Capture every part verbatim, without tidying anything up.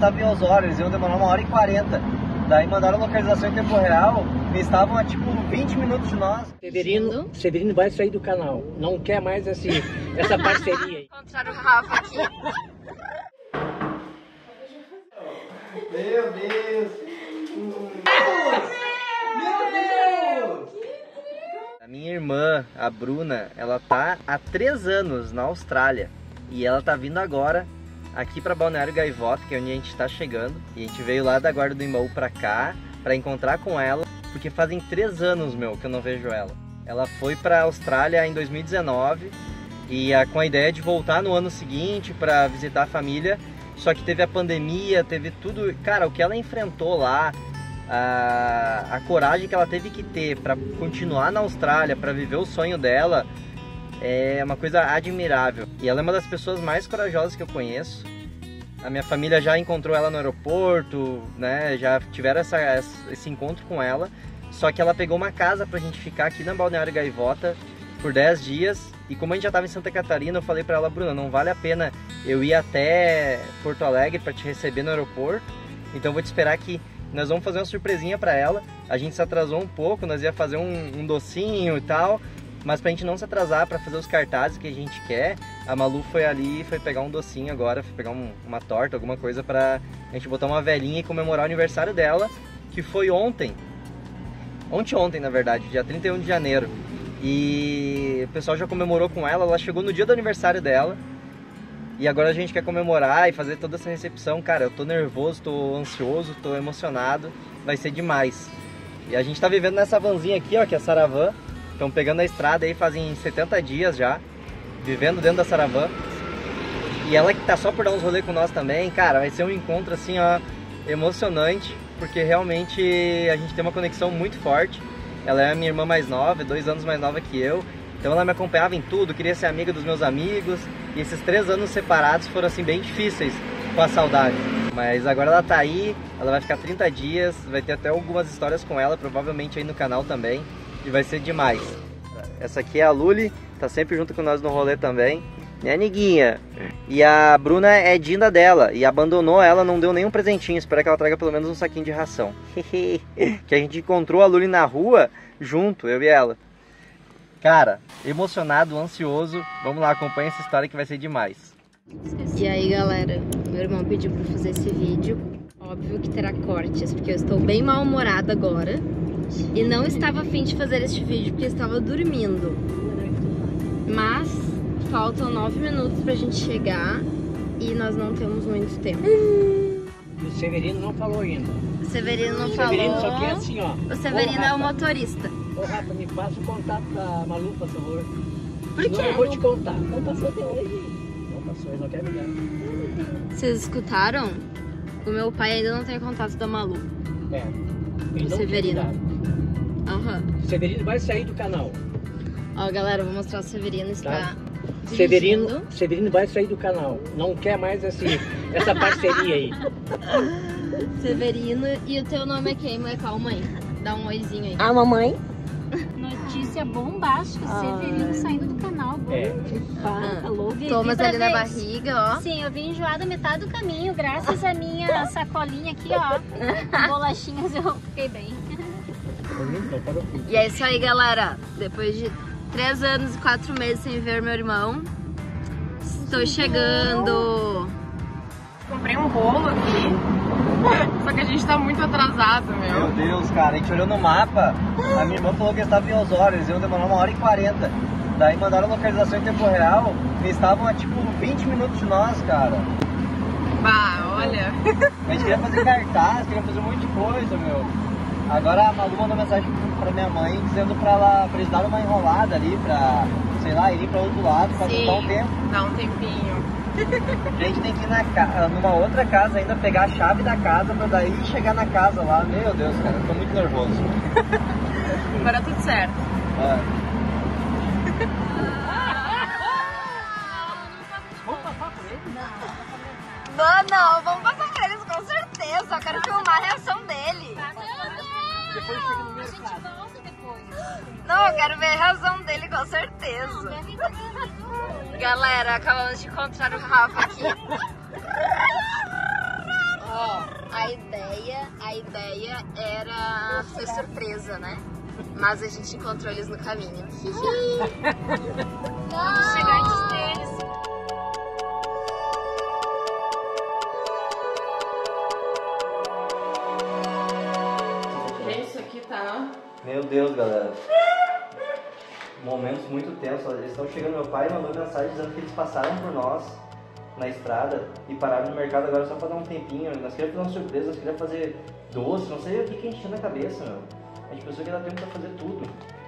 estavam em Osório, eles iam demorar uma hora e quarenta. Daí mandaram a localização em tempo real e estavam a tipo vinte minutos de nós. Severino, Severino vai sair do canal, não quer mais esse, essa parceria aí. Encontraram o Rafa aqui. Meu Deus! Meu Deus! A minha irmã, a Bruna, ela tá há três anos na Austrália e ela tá vindo agora aqui para Balneário Gaivota, que é onde a gente tá chegando. E a gente veio lá da Guarda do Imbaú pra cá para encontrar com ela, porque fazem três anos, meu, que eu não vejo ela. Ela foi pra Austrália em dois mil e dezenove e a, com a ideia de voltar no ano seguinte para visitar a família. Só que teve a pandemia, teve tudo... Cara, o que ela enfrentou lá, a, a coragem que ela teve que ter para continuar na Austrália, para viver o sonho dela, é uma coisa admirável. E ela é uma das pessoas mais corajosas que eu conheço. A minha família já encontrou ela no aeroporto, né? Já tiveram essa, esse encontro com ela. Só que ela pegou uma casa pra gente ficar aqui na Balneário Gaivota por dez dias. E como a gente já estava em Santa Catarina, eu falei pra ela: Bruna, não vale a pena eu ir até Porto Alegre para te receber no aeroporto. Então eu vou te esperar aqui. Nós vamos fazer uma surpresinha pra ela. A gente se atrasou um pouco, nós ia fazer um, um docinho e tal. Mas pra gente não se atrasar pra fazer os cartazes que a gente quer, a Malu foi ali e foi pegar um docinho agora, foi pegar um, uma torta, alguma coisa pra a gente botar uma velhinha e comemorar o aniversário dela, que foi ontem. Ontem, ontem na verdade, dia trinta e um de janeiro. E o pessoal já comemorou com ela, ela chegou no dia do aniversário dela. E agora a gente quer comemorar e fazer toda essa recepção. Cara, eu tô nervoso, tô ansioso, tô emocionado, vai ser demais. E a gente tá vivendo nessa vanzinha aqui, ó, que é a Saravan. Estão pegando a estrada aí fazem setenta dias já, vivendo dentro da Saravan. E ela que tá só por dar uns rolês com nós também, cara, vai ser um encontro assim, ó, emocionante, porque realmente a gente tem uma conexão muito forte. Ela é a minha irmã mais nova, dois anos mais nova que eu, então ela me acompanhava em tudo, queria ser amiga dos meus amigos, e esses três anos separados foram assim bem difíceis com a saudade. Mas agora ela tá aí, ela vai ficar trinta dias, vai ter até algumas histórias com ela, provavelmente aí no canal também. E vai ser demais. Essa aqui é a Luli, tá sempre junto com nós no rolê também, né, Niguinha? E a Bruna é Dinda dela, e abandonou ela, não deu nenhum presentinho. Espero que ela traga pelo menos um saquinho de ração. Que a gente encontrou a Luli na rua, junto, eu e ela. Cara, emocionado, ansioso. Vamos lá, acompanha essa história que vai ser demais. E aí, galera, meu irmão pediu pra fazer esse vídeo. Óbvio que terá cortes, porque eu estou bem mal-humorada agora. E não estava a fim de fazer este vídeo porque estava dormindo. Mas faltam nove minutos pra gente chegar e nós não temos muito tempo. E o Severino não falou ainda. O Severino não o falou. Severino só quer assim, ó. O Severino Ô, é o motorista. Ô, Rafa, me passa o contato da Malu, por favor. Por Senão quê? eu vou te contar. Não passou até hoje. Não passou, ele não quer me dar. Vocês escutaram? O meu pai ainda não tem contato da Malu. É. Ele O não Severino. quer me dar. Aham. O Severino vai sair do canal. Ó, galera, eu vou mostrar o Severino está Tá. dirigindo. Severino, Severino vai sair do canal. Não quer mais esse, essa parceria aí. Severino. E o teu nome é quem? Calma aí. Dá um oizinho aí. A mamãe? Notícia bombástica, ah. Severino saindo do canal. É. Ah, alô, Thomas ali na vez. barriga, ó. Sim, eu vim enjoada metade do caminho, graças à minha sacolinha aqui, ó. Com bolachinhas eu fiquei bem. E é isso aí, galera. Depois de três anos e quatro meses sem ver meu irmão, estou chegando. Comprei um bolo aqui, só que a gente tá muito atrasado, meu. Meu Deus, cara, a gente olhou no mapa, a minha irmã falou que eles estavam em Osório, eles iam demorar uma hora e quarenta. Daí mandaram a localização em tempo real e estavam a tipo vinte minutos de nós, cara. Bah, olha. A gente queria fazer cartaz, queria fazer um monte de coisa, meu. Agora a Malu mandou mensagem pra minha mãe dizendo pra, ela, pra eles darem uma enrolada ali, pra, sei lá, irem pra outro lado, pra Sim, dar um tempo. Dá um tempinho. A gente tem que ir na, numa outra casa ainda, pegar a chave da casa pra daí chegar na casa lá. Meu Deus, cara, eu tô muito nervoso. Agora tudo certo. É. Não, não, vamos passar por eles com certeza. Eu quero filmar a reação dele. Depois chega no meu A gente volta depois. Não, eu quero ver a reação dele com certeza. Galera, acabamos de encontrar o Rafa aqui. a ideia era ser surpresa, né? Mas a gente encontrou eles no caminho. Vamos chegar antes deles. Gente, isso aqui tá... Meu Deus, galera. Momentos muito tensos. Eles estão chegando. Meu pai mandou mensagem dizendo que eles passaram por nós na estrada e pararam no mercado agora só pra dar um tempinho. Nós queríamos fazer uma surpresa, nós queríamos fazer doce, não sei o que que a gente tinha na cabeça, meu. A gente pensou que ia dar tempo pra fazer tudo.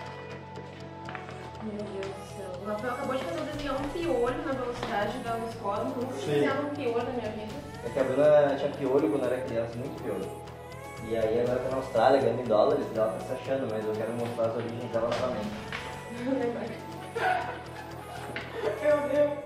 Meu Deus do céu. O Rafael acabou de fazer um desenhar um piolho na velocidade da escola. Nunca tinha desenhado um piolho na minha vida. É que a Bruna tinha piolho quando era criança, muito piolho. E aí agora tá na Austrália, ganhando em dólares, ela tá se achando, mas eu quero mostrar as origens dela novamente. Meu Deus.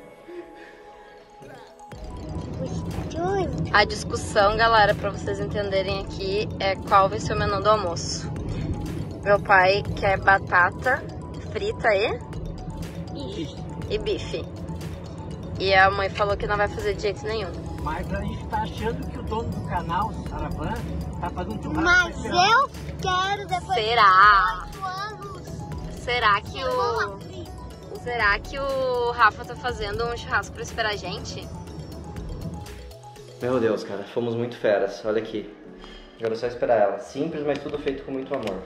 A discussão, galera, pra vocês entenderem aqui, é qual vai ser o menu do almoço. Meu pai quer batata frita e... e bife. E a mãe falou que não vai fazer de jeito nenhum. Mas a gente tá achando que o dono do canal, Saravan, tá fazendo churrasco. Mas eu quero depois Será? de quatro anos. Será que Eu vou o... abrir. Será que o Rafa tá fazendo um churrasco pra esperar a gente? Meu Deus, cara, fomos muito feras, olha aqui. Agora é só esperar ela. Simples, mas tudo feito com muito amor.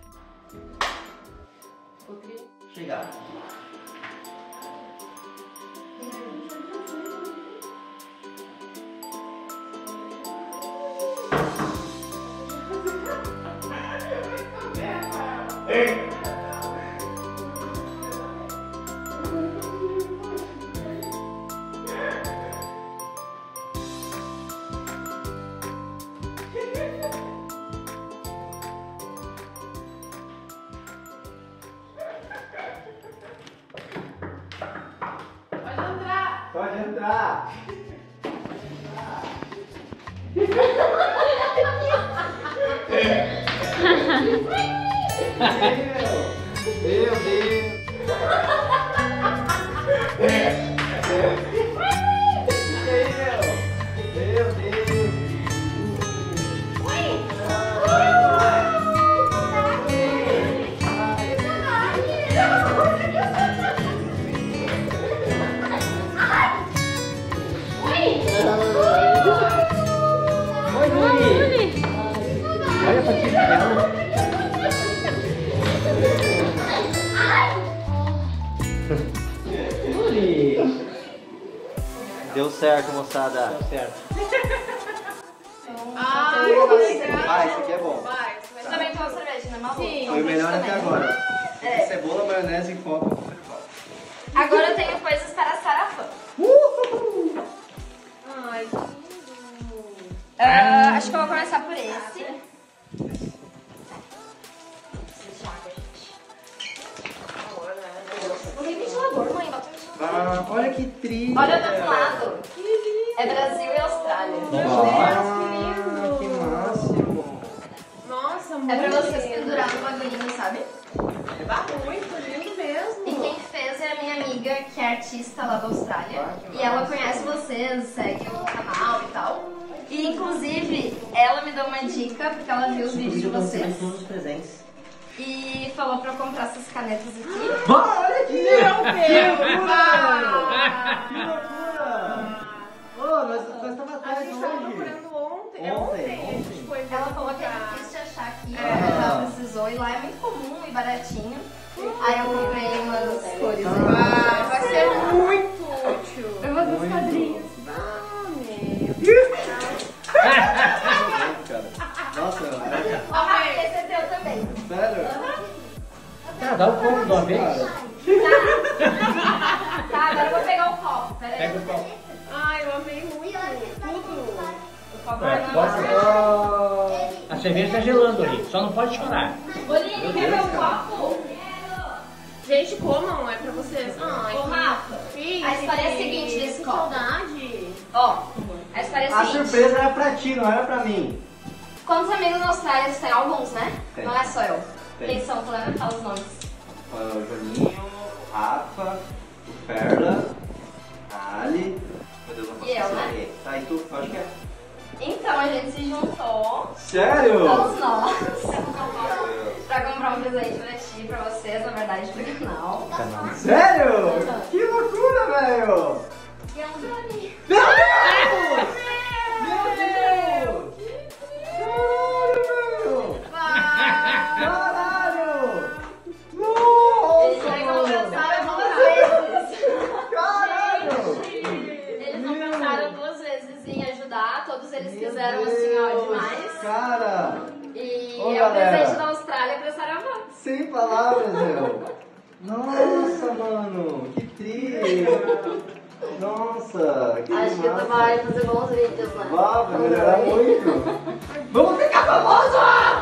Chegar. Pode entrar! Meu Deus! Meu Deus! Olha pra ti, dela. Deu certo, moçada. Deu certo. Ai, que legal. Vai, isso aqui é bom. Vai, isso vai Você também tomou cerveja, né, Malu? Sim. Foi o melhor até agora. É. Cebola, maionese e copo. Agora eu tenho coisas para Sarafã. Ai, que lindo. Ah, acho que eu vou começar por esse. Não tem ventilador, mãe. Bota o ventilador. Ah, olha que triste. Olha do outro lado. É Brasil e Austrália. Meu Ah, Deus, que que lindo. máximo. Nossa, muito É pra vocês lindo. pendurar no bagulhinho, sabe? Tá muito lindo mesmo. E quem fez é a minha amiga, que é artista lá da Austrália. Ah, que E ela massa. conhece vocês, segue o canal e tal. E inclusive, ela me deu uma dica, porque ela viu os vídeos de vocês. Todos os presentes. E falou pra eu comprar essas canetas aqui. Olha que Meu Deus. Que Ah. loucura! Ô, nós, nós tava A atrás gente tava hoje. procurando ontem. É Ontem, ontem. A gente ontem. foi ver Ela falou que é comprar. difícil de achar aqui, É. ela já precisou. E lá é muito comum e baratinho. Aí eu comprei umas cores Vai, aí. vai ser muito útil. Eu vou dos quadrinhos. Ah, meu Deus. Cara. Nossa, é- Ó, Rafa, esse é teu também. sério? Tá, dá o copo de uma vez. Tá, agora eu vou pegar o copo. Pera aí. Pega o copo. Ai, eu amei muito. Tudo. O copo É, vai pode- lá. A cerveja tá gelando ali, só não pode chorar. Bolinha, quer ver o copo? Gente, comam, é pra vocês. Ai, Ô, Rafa, que a história é a que- seguinte desse que copo. saudade. Ó, a história é a A seguinte. surpresa era pra ti, não era pra mim. Quantos amigos na Austrália? Você tem alguns, né? Tem. Não é só eu. Tem. Quem são? Tu lembra? Fala os nomes. O Juninho, o Rafa, o Perla, a Ali. Meu Deus, não posso E eu, esquecer né? ninguém. Tá, e tu? Eu acho que é. Então a gente se juntou, Sério? todos nós, pra comprar um presente pra ti, pra vocês, na verdade, pro canal. Canal. Sério? Que loucura, velho! E é um drone. Meu Deus! Meu Deus! Caralho, velho! Eles Nossa, já mano! compensaram duas vezes. Caralho! Eles compensaram duas vezes em ajudar, todos eles fizeram assim, ó, demais. Cara! E Ô, é o galera. presente da Austrália pra Saravá. Sem palavras, meu! Nossa, mano! Que triste! Nossa! Que Acho que tu massa. vai fazer bons vídeos, né? Vai, vai melhorar muito! Vamos ficar famosos!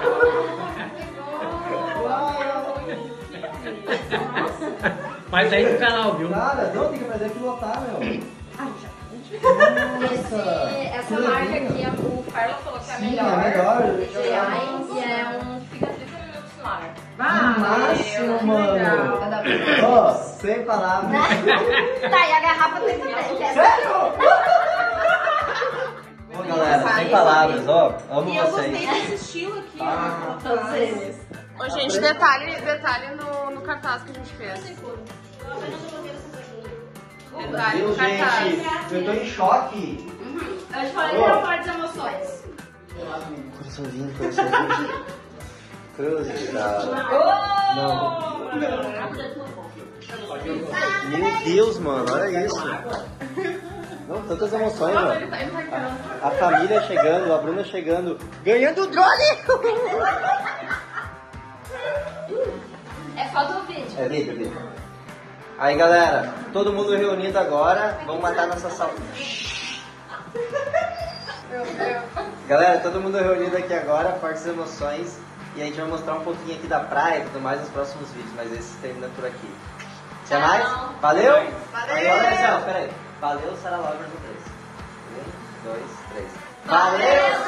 Faz aí no canal, viu? Cara, não, tem que fazer pilotar, meu! Esse, Nossa! essa que marca legal. aqui, o Carlos falou que é a Sim, melhor. é a melhor. D J I, e é um fica trinta minutos no ar. Que máximo, mano! Cada Ó, sem palavras. Tá, e a garrafa tem também. que é- Sério? Ô, galera, sem palavras, ó. Amo E eu gostei vocês. desse estilo aqui, Ah, ó. Todos eles. Ô, gente, detalhe, detalhe no, no cartaz que a gente fez. Detalhe Meu no Deus, cartaz. gente, eu tô em choque. Eu te falei que era parte das emoções. Coraçãozinho, coraçãozinho. Cruzado. Não. Meu Deus, mano, olha isso. Não, tantas emoções, ó. A, a família chegando, a Bruna chegando, ganhando o drone! É foto ou vídeo? É vídeo, vídeo. Aí, galera, todo mundo reunido agora, vamos matar nossa saúde. Galera, todo mundo reunido aqui agora, fortes emoções. E a gente vai mostrar um pouquinho aqui da praia e tudo mais nos próximos vídeos, mas esse termina por aqui. Até mais? Valeu? Valeu! Valeu, Marcelo, peraí. Valeu, Sarah Lovers no três. Um, dois, três. Valeu,